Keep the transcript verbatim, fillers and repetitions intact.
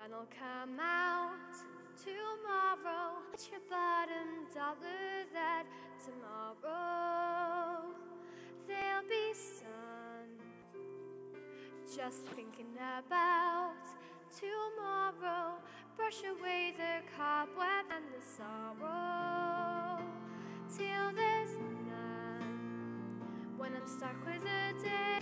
And I'll come out tomorrow. It's your bottom dollar that tomorrow there'll be sun. Just thinking about tomorrow. Brush away the cobweb and the sorrow till there's none. When I'm stuck with a day